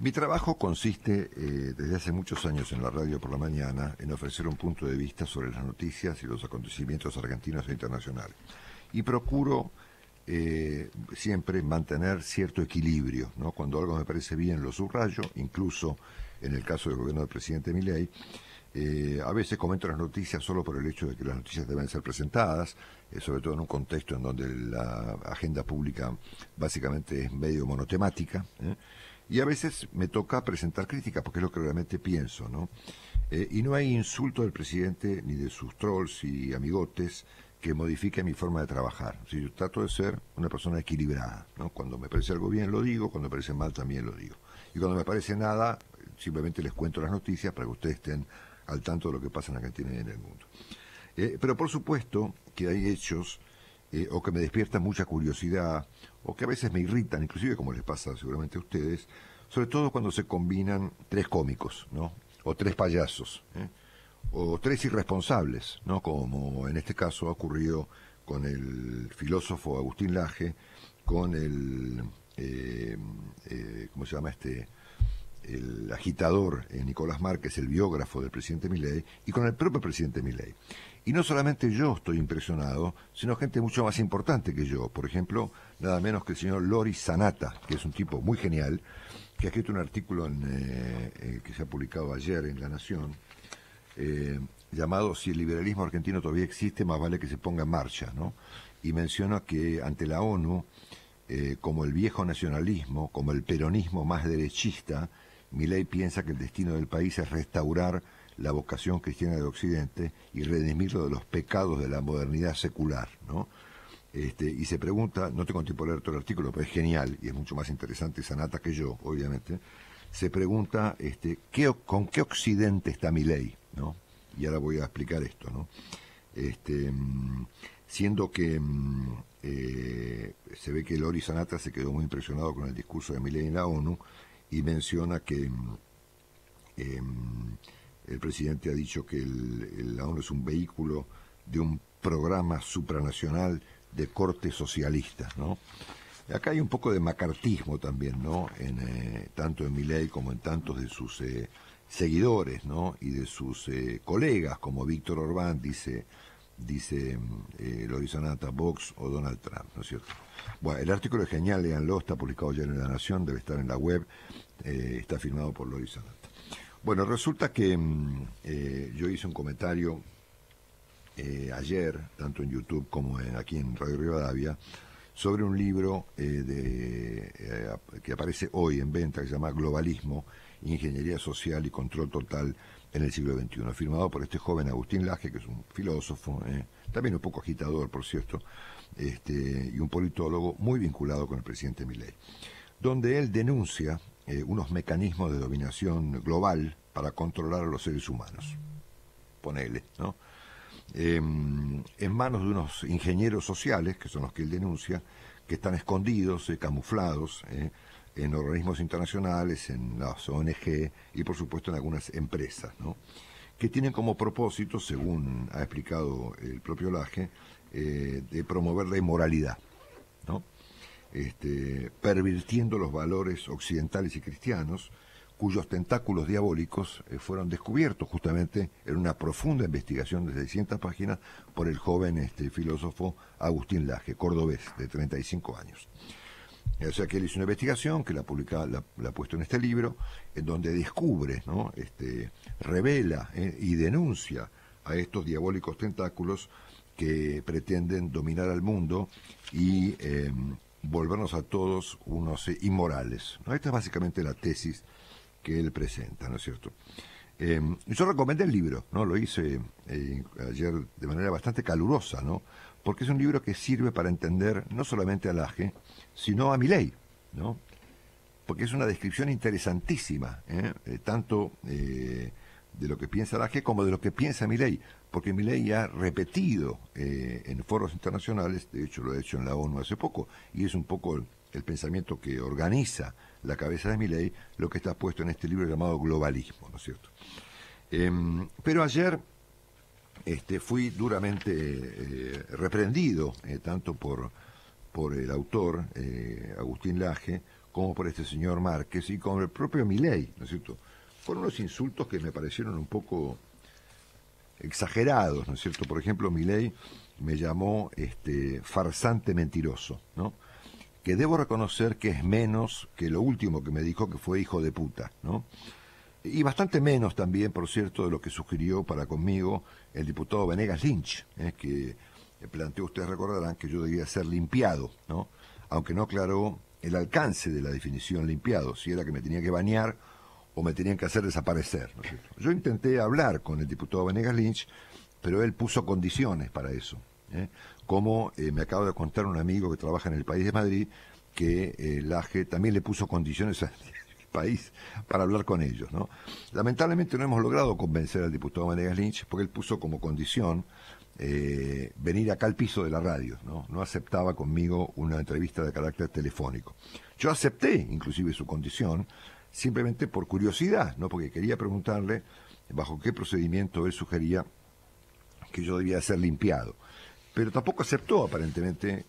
Mi trabajo consiste, desde hace muchos años en la radio por la mañana, en ofrecer un punto de vista sobre las noticias y los acontecimientos argentinos e internacionales. Y procuro siempre mantener cierto equilibrio, ¿no? Cuando algo me parece bien lo subrayo, incluso en el caso del gobierno del presidente Milei. A veces comento las noticias solo por el hecho de que las noticias deben ser presentadas, sobre todo en un contexto en donde la agenda pública básicamente es medio monotemática, y a veces me toca presentar críticas porque es lo que realmente pienso, ¿no? Y no hay insulto del presidente ni de sus trolls y amigotes que modifique mi forma de trabajar. O sea, yo trato de ser una persona equilibrada, ¿no? Cuando me parece algo bien lo digo, cuando me parece mal también lo digo. Y cuando me parece nada, simplemente les cuento las noticias para que ustedes estén al tanto de lo que pasa en Argentina y en el mundo. Pero por supuesto que hay hechos o que me despiertan mucha curiosidad o que a veces me irritan, inclusive como les pasa seguramente a ustedes, sobre todo cuando se combinan tres cómicos, ¿no? O tres payasos, o tres irresponsables, ¿no? Como en este caso ha ocurrido con el filósofo Agustín Laje, con el, ¿cómo se llama este? El agitador Nicolás Márquez, el biógrafo del presidente Milei, y con el propio presidente Milei. Y no solamente yo estoy impresionado, sino gente mucho más importante que yo. Por ejemplo, nada menos que el señor Loris Sanata, que es un tipo muy genial, que ha escrito un artículo que se ha publicado ayer en La Nación, llamado "Si el liberalismo argentino todavía existe, más vale que se ponga en marcha", ¿no? Y menciona que ante la ONU, como el viejo nacionalismo, como el peronismo más derechista, Milei piensa que el destino del país es restaurar la vocación cristiana de Occidente y redimirlo de los pecados de la modernidad secular, ¿no? Y se pregunta, no tengo tiempo de leer todo el artículo, pero es genial y es mucho más interesante Sanata que yo, obviamente. Se pregunta ¿con qué Occidente está Milei, ¿no? Y ahora voy a explicar esto, ¿no? Siendo que se ve que Loris Sanata se quedó muy impresionado con el discurso de Milei en la ONU y menciona que el presidente ha dicho que la ONU es un vehículo de un programa supranacional de corte socialista, ¿no? Acá hay un poco de macartismo también, ¿no? Tanto en Milei como en tantos de sus seguidores, ¿no? Y de sus colegas, como Víctor Orbán, dice Loris Sanata, Vox o Donald Trump, ¿no es cierto? Bueno, el artículo es genial, léanlo, está publicado ya en La Nación, debe estar en la web, está firmado por Loris Sanata. Bueno, resulta que yo hice un comentario ayer, tanto en YouTube como aquí en Radio Rivadavia, sobre un libro que aparece hoy en venta, que se llama Globalismo, Ingeniería Social y Control Total en el siglo XXI, firmado por este joven Agustín Laje, que es un filósofo, también un poco agitador, por cierto, y un politólogo muy vinculado con el presidente Milei, donde él denuncia unos mecanismos de dominación global para controlar a los seres humanos. Ponele, ¿no? En manos de unos ingenieros sociales, que son los que él denuncia, que están escondidos, camuflados, en organismos internacionales, en las ONG y por supuesto en algunas empresas, ¿no? Que tienen como propósito, según ha explicado el propio Laje, de promover la inmoralidad, ¿no? Pervirtiendo los valores occidentales y cristianos, cuyos tentáculos diabólicos fueron descubiertos justamente en una profunda investigación de 600 páginas por el joven filósofo Agustín Laje, cordobés, de 35 años. O sea que él hizo una investigación que la ha puesto en este libro, en donde descubre, ¿no? Revela y denuncia a estos diabólicos tentáculos que pretenden dominar al mundo y volvernos a todos unos inmorales, ¿no? Esta es básicamente la tesis que él presenta, ¿no es cierto? Yo recomendé el libro, ¿no? Lo hice ayer de manera bastante calurosa, ¿no? Porque es un libro que sirve para entender no solamente a Laje, sino a Milei, ¿no? Porque es una descripción interesantísima, tanto de lo que piensa Laje como de lo que piensa Milei, porque Milei ha repetido en foros internacionales, de hecho lo ha hecho en la ONU hace poco, y es un poco el pensamiento que organiza la cabeza de Milei, lo que está puesto en este libro llamado Globalismo, ¿no es cierto? Pero ayer fui duramente reprendido, tanto por el autor, Agustín Laje, como por este señor Márquez y con el propio Milei, ¿no es cierto? Fueron unos insultos que me parecieron un poco exagerados, ¿no es cierto? Por ejemplo, Milei me llamó farsante mentiroso, ¿no? Que debo reconocer que es menos que lo último que me dijo, que fue hijo de puta, ¿no? Y bastante menos también, por cierto, de lo que sugirió para conmigo el diputado Venegas Lynch, que planteó, ustedes recordarán, que yo debía ser limpiado, ¿no? Aunque no aclaró el alcance de la definición limpiado, si era que me tenía que bañar o me tenían que hacer desaparecer, ¿no es cierto? Yo intenté hablar con el diputado Venegas Lynch, pero él puso condiciones para eso, como me acaba de contar un amigo que trabaja en El País de Madrid, que el AGE también le puso condiciones al país para hablar con ellos, ¿no? Lamentablemente no hemos logrado convencer al diputado Venegas Lynch, porque él puso como condición venir acá al piso de la radio, ¿no? No aceptaba conmigo una entrevista de carácter telefónico. Yo acepté inclusive su condición, simplemente por curiosidad, ¿no? Porque quería preguntarle bajo qué procedimiento él sugería que yo debía ser limpiado. Pero tampoco aceptó, aparentemente.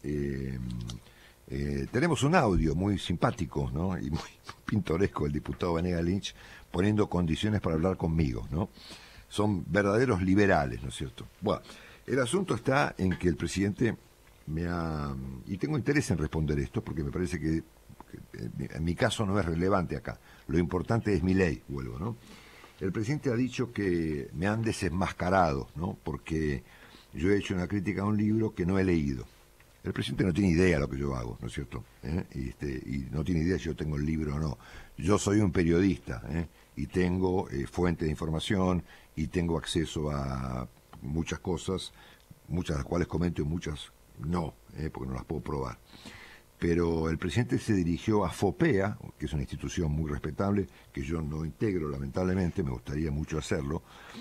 Tenemos un audio muy simpático, ¿no? Y muy pintoresco, el diputado Venegas Lynch poniendo condiciones para hablar conmigo, ¿no? Son verdaderos liberales, ¿no es cierto? Bueno, el asunto está en que el presidente y tengo interés en responder esto porque me parece que en mi caso no es relevante acá. Lo importante es mi ley, vuelvo, ¿no? El presidente ha dicho que me han desenmascarado, ¿no? Porque yo he hecho una crítica a un libro que no he leído. El presidente no tiene idea de lo que yo hago, ¿no es cierto? Y no tiene idea si yo tengo el libro o no. Yo soy un periodista, y tengo fuente de información y tengo acceso a muchas cosas, muchas de las cuales comento y muchas no, porque no las puedo probar. Pero el presidente se dirigió a FOPEA, que es una institución muy respetable, que yo no integro lamentablemente, me gustaría mucho hacerlo.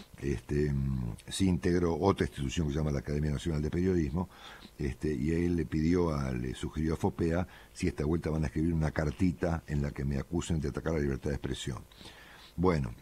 Sí integro otra institución que se llama la Academia Nacional de Periodismo, y él le sugirió a FOPEA si esta vuelta van a escribir una cartita en la que me acusen de atacar la libertad de expresión. Bueno,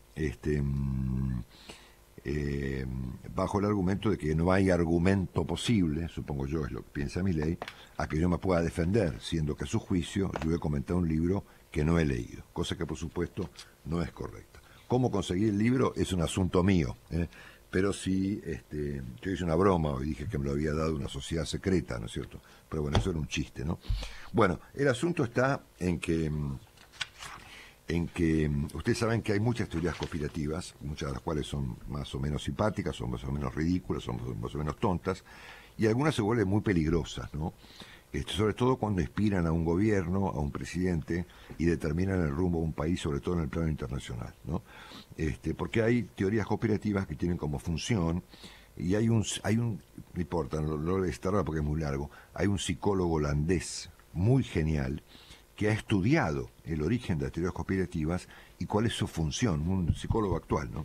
bajo el argumento de que no hay argumento posible, supongo yo es lo que piensa mi ley, a que yo me pueda defender, siendo que a su juicio yo he comentado un libro que no he leído, cosa que por supuesto no es correcta. Cómo conseguir el libro es un asunto mío, pero sí, yo hice una broma y dije que me lo había dado una sociedad secreta, ¿no es cierto? Pero bueno, eso era un chiste, ¿no? Bueno, el asunto está en que ustedes saben que hay muchas teorías conspirativas, muchas de las cuales son más o menos simpáticas, son más o menos ridículas, son más o menos tontas, y algunas se vuelven muy peligrosas, ¿no? Sobre todo cuando inspiran a un gobierno, a un presidente, y determinan el rumbo de un país, sobre todo en el plano internacional, ¿no? Porque hay teorías conspirativas que tienen como función, y no importa, no lo voy a citar ahora porque es muy largo, hay un psicólogo holandés muy genial, que ha estudiado el origen de las teorías conspirativas y cuál es su función, un psicólogo actual, ¿no?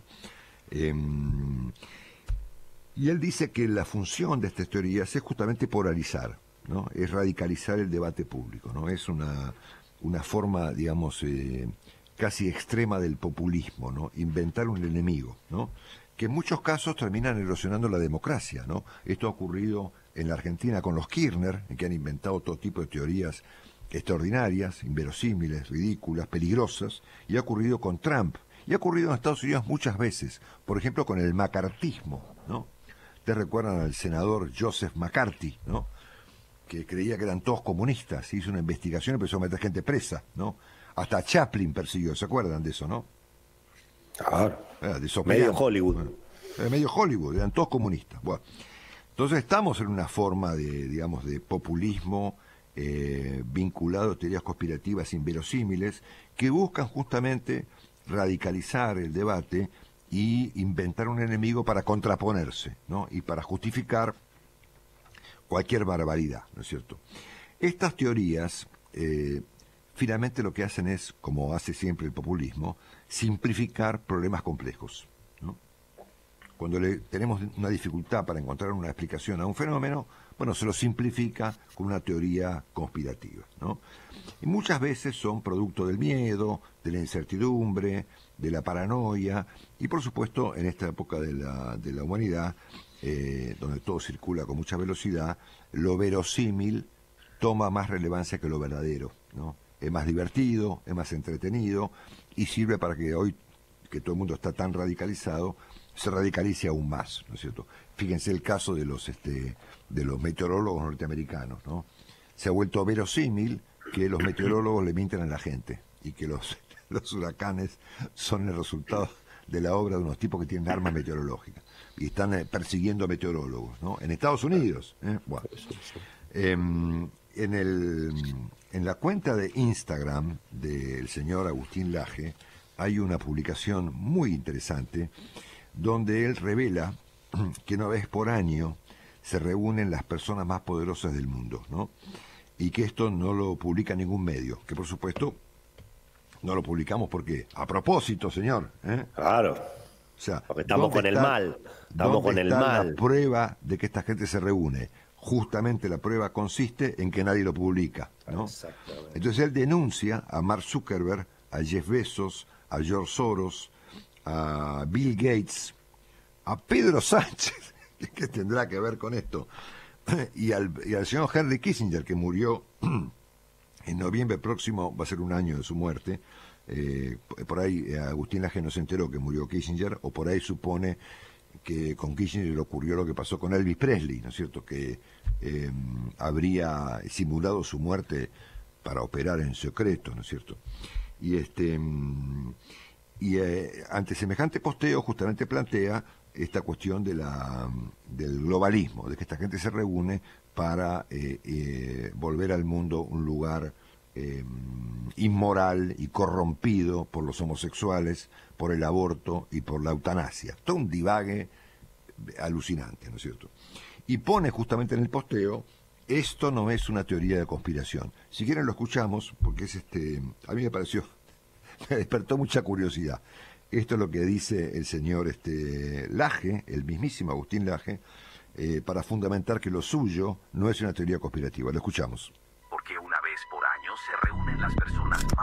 Y él dice que la función de estas teorías es justamente polarizar, ¿no? Es radicalizar el debate público, ¿no? Es una forma, digamos, casi extrema del populismo, ¿no? Inventar un enemigo, ¿no? Que en muchos casos terminan erosionando la democracia, ¿no? Esto ha ocurrido en la Argentina con los Kirchner, que han inventado todo tipo de teorías extraordinarias, inverosímiles, ridículas, peligrosas, y ha ocurrido con Trump, y ha ocurrido en Estados Unidos muchas veces, por ejemplo con el macartismo, ¿no? Ustedes recuerdan al senador Joseph McCarthy, ¿no? Que creía que eran todos comunistas, hizo una investigación y empezó a meter gente presa, ¿no? Hasta Chaplin persiguió, ¿se acuerdan de eso, no? Claro. Medio Hollywood. Bueno, medio Hollywood, eran todos comunistas. Bueno, entonces estamos en una forma de, digamos, de populismo vinculado a teorías conspirativas inverosímiles que buscan justamente radicalizar el debate y inventar un enemigo para contraponerse, ¿no? Y para justificar cualquier barbaridad, ¿no es cierto? Estas teorías finalmente lo que hacen es, como hace siempre el populismo, simplificar problemas complejos, ¿no? Cuando tenemos una dificultad para encontrar una explicación a un fenómeno, bueno, se lo simplifica con una teoría conspirativa, ¿no? Y muchas veces son producto del miedo, de la incertidumbre, de la paranoia, y por supuesto en esta época de la humanidad, donde todo circula con mucha velocidad, lo verosímil toma más relevancia que lo verdadero, ¿no? es más divertido, es más entretenido y sirve para que hoy, que todo el mundo está tan radicalizado, se radicalice aún más, ¿no es cierto? Fíjense el caso de los meteorólogos norteamericanos, ¿no? Se ha vuelto verosímil que los meteorólogos le mienten a la gente y que los huracanes son el resultado de la obra de unos tipos que tienen armas meteorológicas y están persiguiendo meteorólogos, ¿no? En Estados Unidos, bueno. En la cuenta de Instagram del señor Agustín Laje hay una publicación muy interesante donde él revela que una vez por año se reúnen las personas más poderosas del mundo, ¿no? Y que esto no lo publica ningún medio, que por supuesto no lo publicamos porque, a propósito, señor, Claro. O sea, porque estamos con el mal. Estamos con el mal. La prueba de que esta gente se reúne. Justamente la prueba consiste en que nadie lo publica, ¿no? Exactamente. Entonces él denuncia a Mark Zuckerberg, a Jeff Bezos, a George Soros, a Bill Gates, a Pedro Sánchez, que tendrá que ver con esto, y al señor Henry Kissinger, que murió en noviembre próximo, va a ser un año de su muerte. Por ahí Agustín Laje no se enteró que murió Kissinger, o por ahí supone que con Kissinger le ocurrió lo que pasó con Elvis Presley, ¿no es cierto?, que habría simulado su muerte para operar en secreto, ¿no es cierto? Y ante semejante posteo justamente plantea esta cuestión del globalismo, de que esta gente se reúne para volver al mundo un lugar inmoral y corrompido por los homosexuales, por el aborto y por la eutanasia. Todo un divague alucinante, ¿no es cierto? Y pone justamente en el posteo: esto no es una teoría de conspiración. Si quieren lo escuchamos, porque es a mí me pareció, me despertó mucha curiosidad. Esto es lo que dice el señor Laje, el mismísimo Agustín Laje, para fundamentar que lo suyo no es una teoría conspirativa. Lo escuchamos. Porque una vez por año se reúnen las personas